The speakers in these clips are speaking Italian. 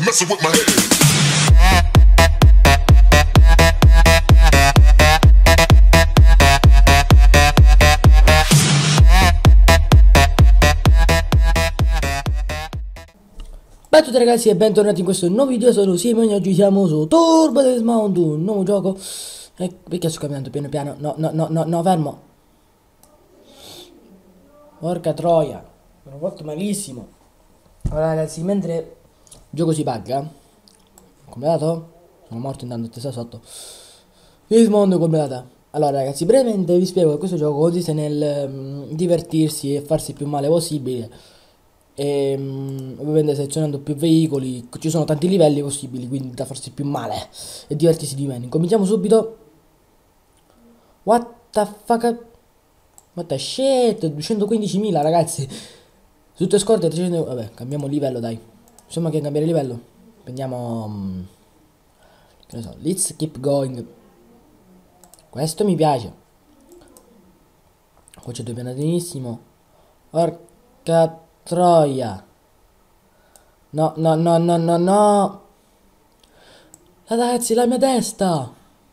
messing with my head. Ciao a tutti ragazzi e bentornati in questo nuovo video, sono Simon e oggi siamo su Turbo Dismount, un nuovo gioco. Perché sto camminando piano piano? No, fermo. Porca troia, sono fatto malissimo. Allora ragazzi, mentre il gioco si paglia, completato? Sono morto intanto a testa sotto. Dismount completa. Allora ragazzi, brevemente vi spiego che questo gioco consiste nel divertirsi e farsi il più male possibile. E ovviamente selezionando più veicoli, ci sono tanti livelli possibili, quindi da farsi più male e divertirsi di meno. Cominciamo subito. What the fuck? What the shit? 215.000 ragazzi. Tutte scorte 300. Vabbè, cambiamo livello dai. Insomma, che cambiare livello. Prendiamo che ne so, let's keep going. Questo mi piace. Qua c'è due pianatissimo. Porca troia. No. Ragazzi, la mia testa.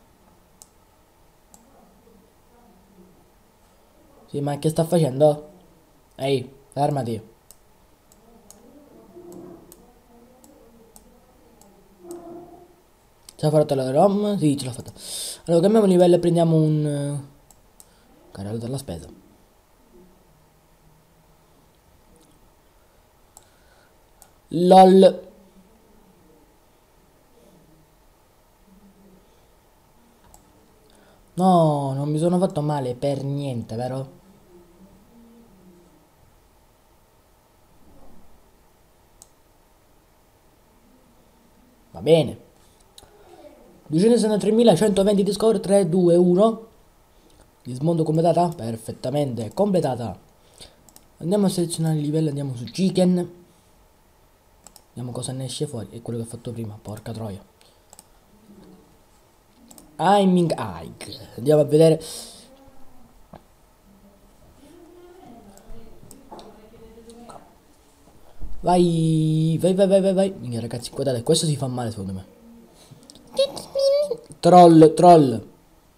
Sì, ma che sta facendo? Ehi, fermati. Ce l'ha fatta la ROM? Sì, ce l'ha fatta. Allora, cambiamo livello e prendiamo un carrello della spesa. LOL. No, non mi sono fatto male per niente, vero? Va bene. 263.120 di score, 3, 2, 1. Dismondo completata? Perfettamente completata. Andiamo a selezionare il livello, andiamo su Chicken. Vediamo cosa ne esce fuori. È quello che ho fatto prima, porca troia. Aiming Hike. Andiamo a vedere. Vai. Minchia ragazzi, guardate, questo si fa male secondo me. Troll.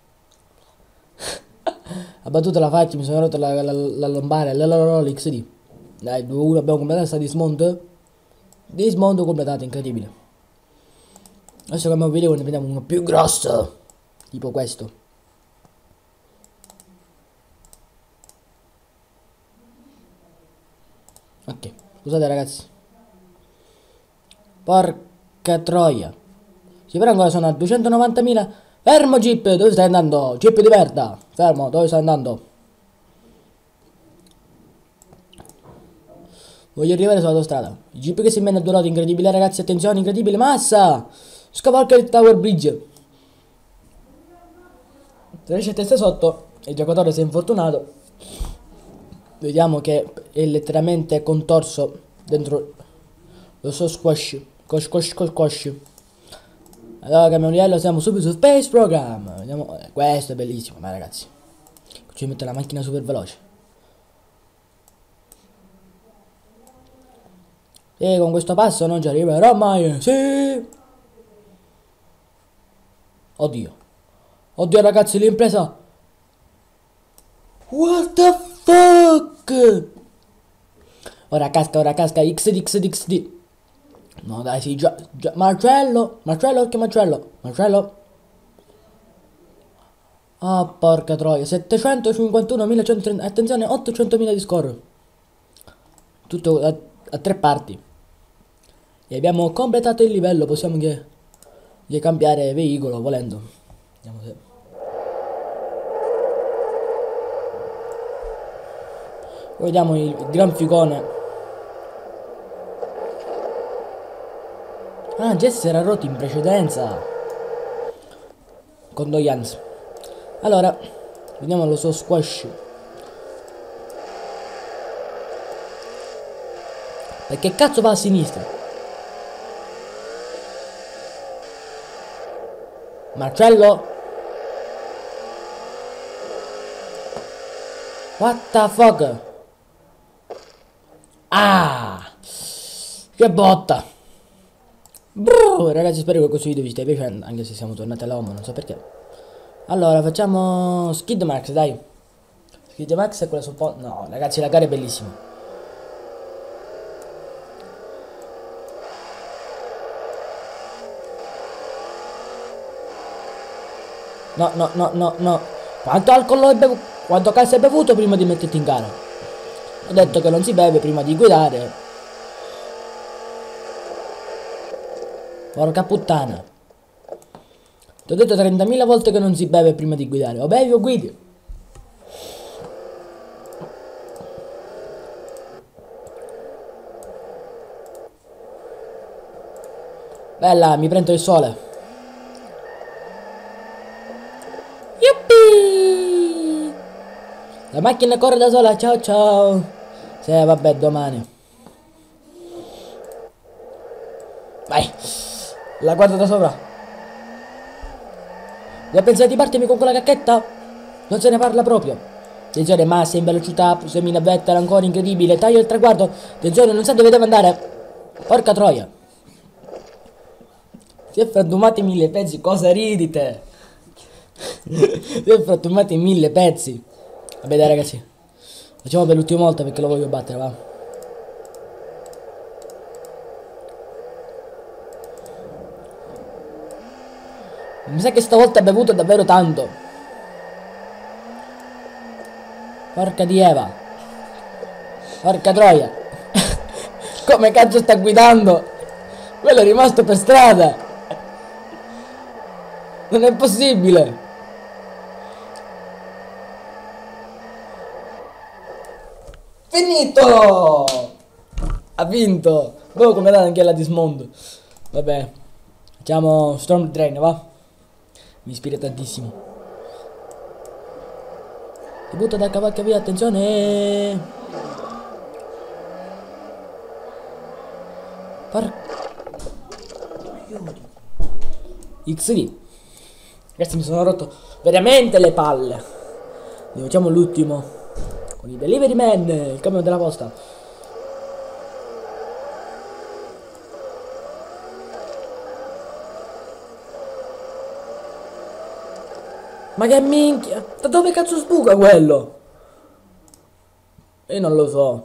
La battuta la faccio, mi sono rotto la lombare, l'XD. Dai, 2-1, abbiamo completato sta dismount. Dismount completato, incredibile. Adesso cambiamo video, ne prendiamo uno più grosso. Tipo questo. Ok, scusate ragazzi. Porca troia. Sì, però ancora sono a 290.000. Fermo Jeep, dove stai andando? Jeep di merda. Fermo, dove stai andando? Voglio arrivare sull'autostrada. Il Jeep che si mena a due ruote, incredibile ragazzi, attenzione, incredibile, massa! Scavalca il Tower Bridge. Se riesce a testa sotto, il giocatore si è infortunato. Vediamo che è letteralmente contorso dentro lo so squash. Squash. Allora cambiamo livello, siamo subito su Space Program. Vediamo, questo è bellissimo, ma ragazzi. Ci mette la macchina super veloce. E con questo passo non ci arriverò mai. Sì. Oddio ragazzi, l'impresa. What the fuck? Ora casca XD. No dai, sì, già. Marcello, che Marcello. Ah, porca troia, 751.130. Attenzione, 800.000 di score. Tutto a tre parti. E abbiamo completato il livello, possiamo che cambiare veicolo volendo. Vediamo se. Vediamo il gran figone. Ah, Jess era rotto in precedenza. Condoglianze. Allora, vediamo lo so squash. Perché cazzo va a sinistra? Marcello? What the fuck? Ah! Che botta! Ragazzi, spero che questo video vi stia piacendo, anche se siamo tornati all'uomo, non so perché. Allora, facciamo Skid Max, dai. Skid Max è quella sul po'. No, ragazzi, la gara è bellissima. No, no, no, no, no. Quanto alcol hai bevuto? Quanto calcio hai bevuto prima di metterti in gara? Ho detto che non si beve prima di guidare. Porca puttana. Ti ho detto 30.000 volte che non si beve prima di guidare. O bevi o guidi. Bella, mi prendo il sole. Yuppie! La macchina corre da sola, ciao ciao. Sì, vabbè, domani. Vai. La guardo da sopra. Vuoi pensare di partirmi con quella cacchetta? Non se ne parla proprio. Attenzione, massa in velocità, semina Vettel ancora incredibile. Taglio il traguardo. Attenzione, non sa dove deve andare. Porca troia. Si è frantumati 1000 pezzi. Cosa ridite? Si è frantumati 1000 pezzi. Vabbè dai ragazzi. Facciamo per l'ultima volta perché lo voglio battere, va. Mi sa che stavolta ha bevuto davvero tanto. Porca di Eva. Porca troia. Come cazzo sta guidando? Quello è rimasto per strada. Non è possibile. Finito. Ha vinto. Boh, come dà anche la Dismond. Vabbè. Facciamo Storm Train, va. Mi ispira tantissimo. Si butta da cavalca via, attenzione. XD. Ragazzi, mi sono rotto veramente le palle. Facciamo l'ultimo con i Delivery Man, il camion della posta. Ma che minchia? Da dove cazzo sbuca quello? Io non lo so.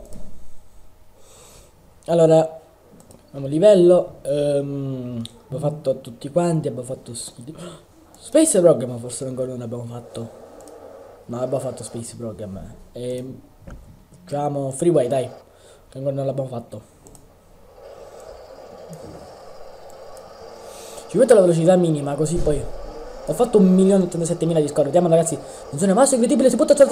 Allora, abbiamo livello. Abbiamo fatto tutti quanti. Abbiamo fatto Space Program, forse ancora non abbiamo fatto. No, abbiamo fatto Space Program. E facciamo Freeway, dai. Che ancora non l'abbiamo fatto. Ci metto la velocità minima, così poi. Ho fatto 1.087.000 di score. Vediamo ragazzi. Attenzione, massa incredibile, si butta.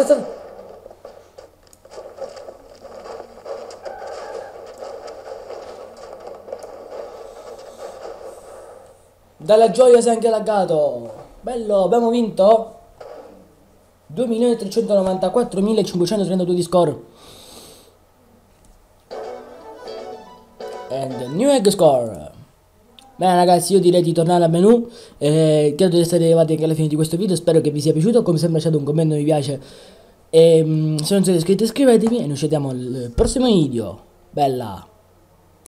Dalla gioia si è anche laggato. Bello, abbiamo vinto 2.394.532 di score. And new egg score. Bene ragazzi, io direi di tornare al menu. Credo di essere arrivati anche alla fine di questo video. Spero che vi sia piaciuto. Come sempre lasciate un commento, mi piace. E se non siete iscritti iscrivetevi. E noi ci vediamo al prossimo video. Bella.